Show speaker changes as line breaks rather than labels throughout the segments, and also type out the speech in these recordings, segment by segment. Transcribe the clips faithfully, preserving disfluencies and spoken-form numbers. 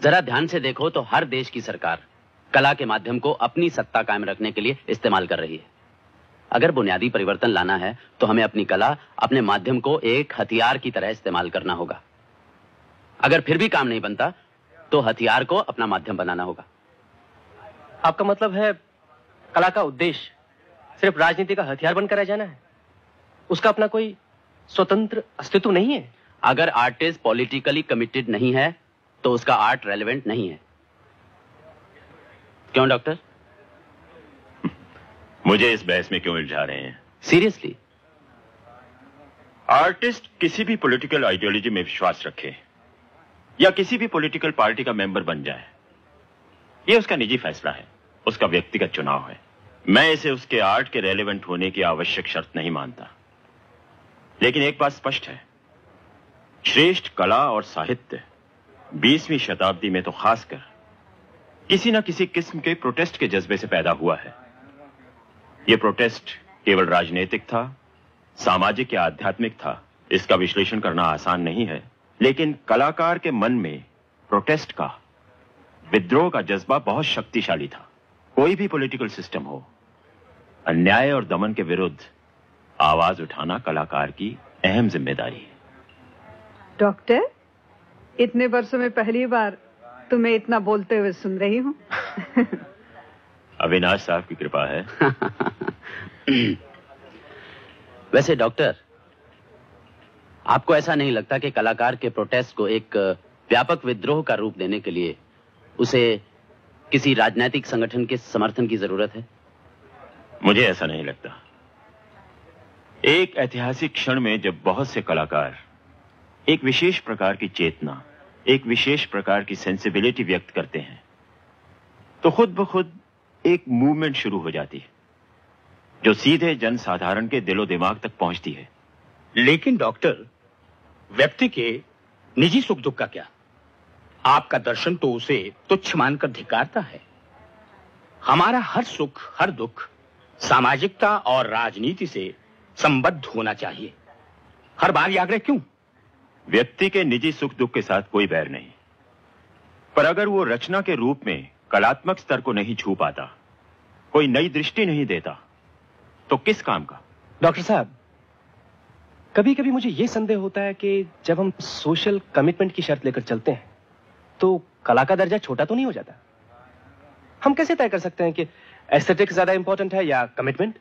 जरा ध्यान से देखो तो हर देश की सरकार कला के माध्यम को अपनी सत्ता कायम रखने के लिए इस्तेमाल कर रही है। अगर बुनियादी परिवर्तन लाना है तो हमें अपनी कला, अपने माध्यम को एक हथियार की तरह इस्तेमाल करना होगा। अगर फिर भी काम नहीं बनता तो हथियार को अपना माध्यम बनाना होगा।
आपका मतलब है कला का उद्देश्य सिर्फ राजनीति का हथियार बनकर रह जाना है, उसका अपना कोई स्वतंत्र अस्तित्व नहीं है?
अगर आर्टिस्ट पॉलिटिकली कमिटेड नहीं है तो उसका आर्ट रेलेवेंट नहीं है। क्यों डॉक्टर?
मुझे इस बहस में क्यों उलझा रहे हैं?
सीरियसली,
आर्टिस्ट किसी भी पॉलिटिकल आइडियोलॉजी में विश्वास रखे या किसी भी पॉलिटिकल पार्टी का मेंबर बन जाए, यह उसका निजी फैसला है, उसका व्यक्तिगत चुनाव है। मैं इसे उसके आर्ट के रेलेवेंट होने की आवश्यक शर्त नहीं मानता। लेकिन एक बात स्पष्ट है, श्रेष्ठ कला और साहित्य बीसवीं शताब्दी में तो खासकर किसी न किसी किस्म के प्रोटेस्ट के जज्बे से पैदा हुआ है। यह प्रोटेस्ट केवल राजनीतिक था, सामाजिक या आध्यात्मिक था, इसका विश्लेषण करना आसान नहीं है। लेकिन कलाकार के मन में प्रोटेस्ट का, विद्रोह का जज्बा बहुत शक्तिशाली था। कोई भी पॉलिटिकल सिस्टम हो, अन्याय और दमन के विरुद्ध आवाज उठाना कलाकार की अहम जिम्मेदारी है।
डॉक्टर, इतने वर्षों में पहली बार तुम्हें इतना बोलते हुए सुन रही हूँ।
अविनाश साहब की कृपा है।
वैसे डॉक्टर, आपको ऐसा नहीं लगता कि कलाकार के प्रोटेस्ट को एक व्यापक विद्रोह का रूप देने के लिए उसे किसी राजनीतिक संगठन के समर्थन की जरूरत है?
मुझे ऐसा नहीं लगता। एक ऐतिहासिक क्षण में जब बहुत से कलाकार एक विशेष प्रकार की चेतना, एक विशेष प्रकार की सेंसिबिलिटी व्यक्त करते हैं, तो खुद ब खुद एक मूवमेंट शुरू हो जाती है जो सीधे जनसाधारण के दिलो दिमाग तक पहुंचती है।
लेकिन डॉक्टर, व्यक्ति के निजी सुख दुख का क्या? आपका दर्शन तो उसे तुच्छ मानकर धिक्कारता है। हमारा हर सुख, हर दुख सामाजिकता और राजनीति से संबद्ध होना चाहिए। हर बार ये आग्रह क्यों?
व्यक्ति के निजी सुख दुख के साथ कोई बैर नहीं, पर अगर वो रचना के रूप में कलात्मक स्तर को नहीं छू पाता, कोई नई दृष्टि नहीं देता, तो किस काम का?
डॉक्टर साहब, कभी कभी मुझे यह संदेह होता है कि जब हम सोशल कमिटमेंट की शर्त लेकर चलते हैं तो कला का दर्जा छोटा तो नहीं हो जाता? हम कैसे तय कर सकते हैं कि एस्थेटिक्स ज्यादा इंपॉर्टेंट है या कमिटमेंट?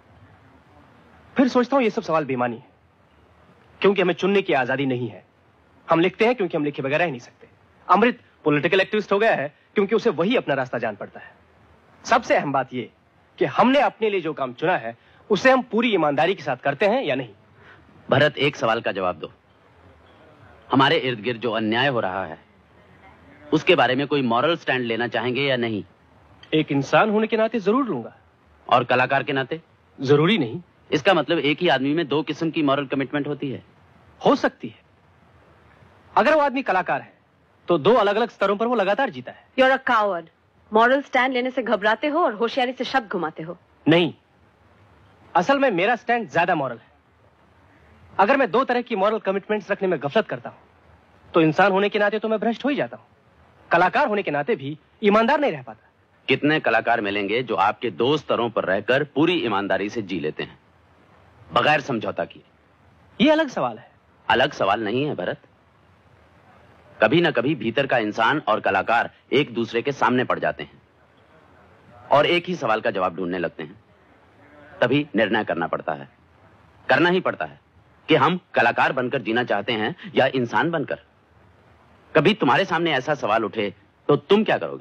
फिर सोचता हूं ये सब सवाल बेमानी है, क्योंकि हमें चुनने की आजादी नहीं है। हम लिखते हैं क्योंकि हम लिखे बगैर रह नहीं सकते। अमृत पॉलिटिकल एक्टिविस्ट हो गया है क्योंकि उसे वही अपना रास्ता जान पड़ता है। सबसे अहम बात यह कि हमने अपने लिए जो काम चुना है उसे हम पूरी ईमानदारी के साथ करते हैं या नहीं।
भरत, एक सवाल का जवाब दो। हमारे इर्द गिर्द जो अन्याय हो रहा है उसके बारे में कोई मॉरल स्टैंड लेना चाहेंगे या नहीं?
एक इंसान होने के नाते जरूर लूंगा।
और कलाकार के नाते?
जरूरी नहीं।
इसका मतलब एक ही आदमी में दो किस्म की मॉरल कमिटमेंट होती है?
हो सकती है। अगर वो आदमी कलाकार है तो दो अलग अलग स्तरों पर वो लगातार जीता है।
You're a coward. Moral stand लेने से घबराते हो और होशियारी से शब्द घुमाते हो।
नहीं, असल में मेरा स्टैंड ज्यादा मॉरल है। अगर मैं दो तरह की मॉरल कमिटमेंट्स रखने में गफलत करता हूं तो इंसान होने के नाते तो मैं भ्रष्ट हो ही जाता हूं, कलाकार होने के नाते भी ईमानदार नहीं रह पाता।
कितने कलाकार मिलेंगे जो आपके दो स्तरों पर रहकर पूरी ईमानदारी से जी लेते हैं, बगैर समझौता किए?
यह अलग सवाल है।
अलग सवाल नहीं है भरत। कभी ना कभी भीतर का इंसान और कलाकार एक दूसरे के सामने पड़ जाते हैं और एक ही सवाल का जवाब ढूंढने लगते हैं। तभी निर्णय करना पड़ता है, करना ही पड़ता है कि हम कलाकार बनकर जीना चाहते हैं या इंसान बनकर। कभी तुम्हारे सामने ऐसा सवाल उठे तो तुम क्या करोगे?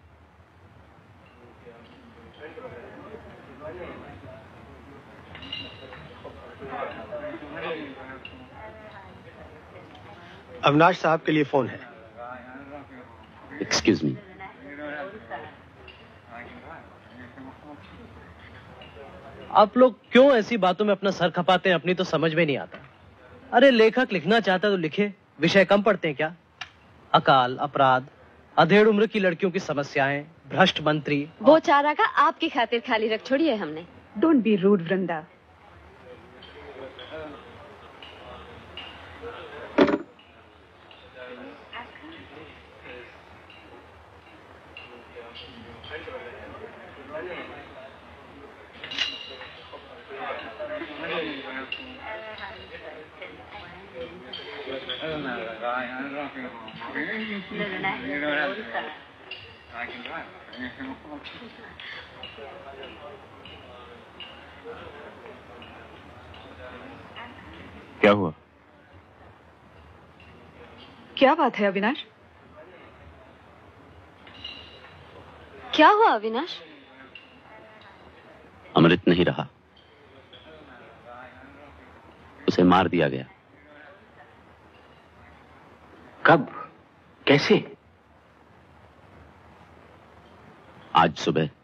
अविनाश साहब के लिए फोन है।
Excuse me.
आप लोग क्यों ऐसी बातों में अपना सर खपाते हैं, अपनी तो समझ में नहीं आता। अरे लेखक लिखना चाहता तो लिखे, विषय कम पढ़ते हैं क्या? अकाल, अपराध, अधेड़ उम्र की लड़कियों की समस्याएं, भ्रष्ट मंत्री।
वो चारा का आपकी खातिर खाली रख छोड़ी है हमने।
Don't be rude Vrinda.
क्या हुआ?
क्या बात है अविनाश?
क्या हुआ अविनाश?
अमृत नहीं रहा, उसे मार दिया गया।
कब? कैसे?
आज सुबह।